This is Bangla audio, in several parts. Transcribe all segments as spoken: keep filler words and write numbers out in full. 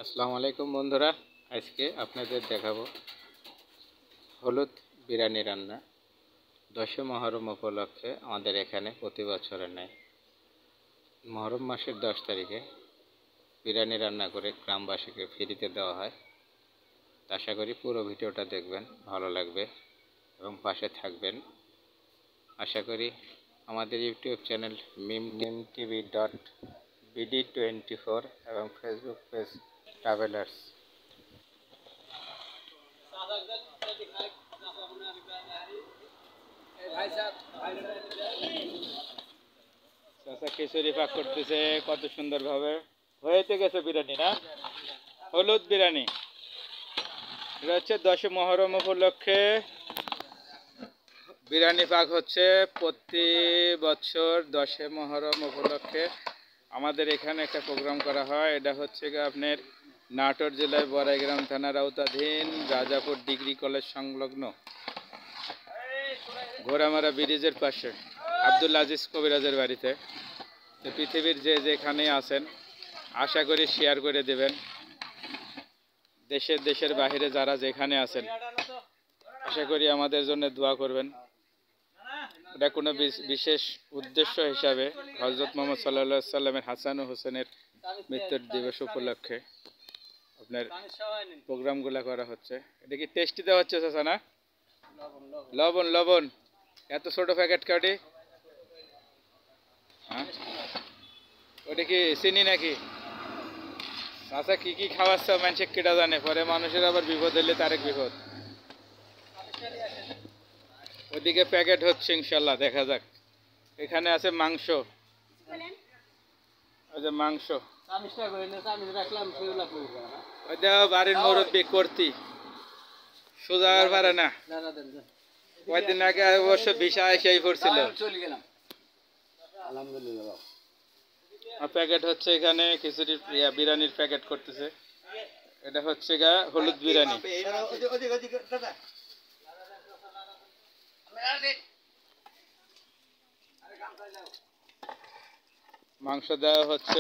আসসালামু আলাইকুম বন্ধুরা, আজকে আপনাদের দেখাবো হলুদ বিরিয়ানি রান্না। দশে মহরম উপলক্ষে আমাদের এখানে প্রতি বছরের ন্যায় মহরম মাসের দশ তারিখে বিরিয়ানি রান্না করে গ্রামবাসীকে ফ্রিতে দেওয়া হয়। আশা করি পুরো ভিডিওটা দেখবেন, ভালো লাগবে এবং পাশে থাকবেন। আশা করি আমাদের YouTube channel Mim Mim TV dot BD twenty four এবং ফেসবুক পেজ ট্রাভেলার্স। চাচা খিচুড়ি পাক করতেছে কত সুন্দরভাবে। হয়েতে গেছে বিরিয়ানি, না হলুদ বিরিয়ানি। এটা হচ্ছে দশে মহরম উপলক্ষে বিরিয়ানি পাক হচ্ছে। প্রতি বছর দশে মহরম উপলক্ষে আমাদের এখানে একটা প্রোগ্রাম করা হয়। এটা হচ্ছে আপনার নাটোর জেলায় বড়াইগ্রাম থানার আওতাধীন রাজাপুর ডিগ্রি কলেজ সংলগ্ন ঘোড়ামারা ব্রিজের পাশে আব্দুল আজিজ কবিরাজের বাড়িতে। তো পৃথিবীর যে যেখানে আছেন আশা করি শেয়ার করে দেবেন। দেশের দেশের বাইরে যারা যেখানে আছেন আশা করি আমাদের জন্য দোয়া করবেন। এটা কোনো বিশেষ উদ্দেশ্য হিসাবে হযরত মুহাম্মদ সাল্লাল্লাহু আলাইহি সাল্লামের হাসান ও হোসেনের মৃত্যুর দিবস উপলক্ষে আপনার প্রোগ্রামগুলো করা হচ্ছে। এটা কি টেস্টি দেওয়া হচ্ছে চাচা, না? লবণ লবণ এত ছোট প্যাকেট কাটি, হ্যাঁ ওটা কি চিনি নাকি? চাচা কি কি খাওয়াচ্ছে মানুষের কেটা জানে, পরে মানুষের আবার বিপদ হলে তারেক বিপদ। ওদিকে প্যাকেট হচ্ছে ইনশাল্লাহ, দেখা যাক। এখানে আছে মাংস, ওই যে মাংস ওইটা বাড়ির মুরব্বী করতি সোজা আর পারে না। কয়েকদিন আগে অবশ্য ভিসা এসেই পড়ছিল। প্যাকেট হচ্ছে এখানে খিচুড়ির বিরিয়ানির প্যাকেট করতেছে। এটা হচ্ছে গা হলুদ বিরিয়ানি। মাংস দেওয়া হচ্ছে।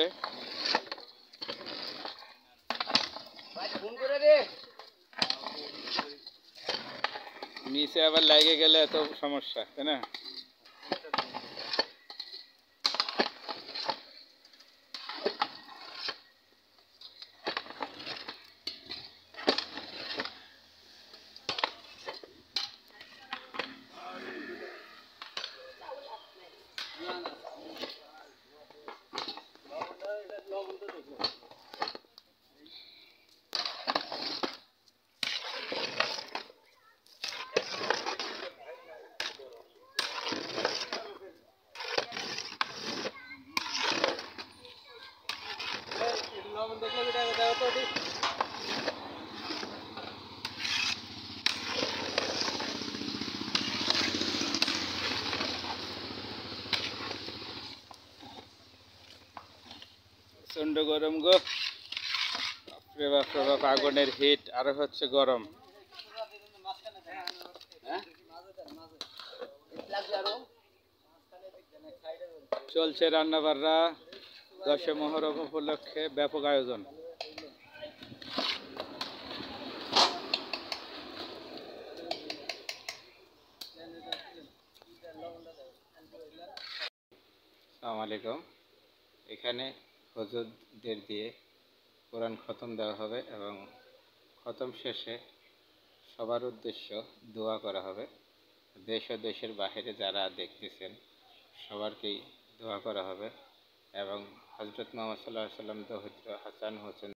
নিচে আবার লাগে গেলে এত সমস্যা, তাই না? প্রচন্ড গরম গো, বাপরে বাপরে বাপ, আগুনের হিট আর হচ্ছে গরম। চলছে রান্না বান্না দশে মহরম উপলক্ষে ব্যাপক আয়োজন। আসসালামু আলাইকুম। এখানে হুজুরদের দিয়ে কোরআন খতম দেওয়া হবে এবং খতম শেষে সবার উদ্দেশ্য দোয়া করা হবে। দেশ ও দেশের বাহিরে যারা দেখতেছেন সবারকেই দোয়া করা হবে এবং হযরত মুহাম্মদ সাল্লাল্লাহু আলাইহি ওয়াসাল্লাম দৌহিত্র হাসান হোসেন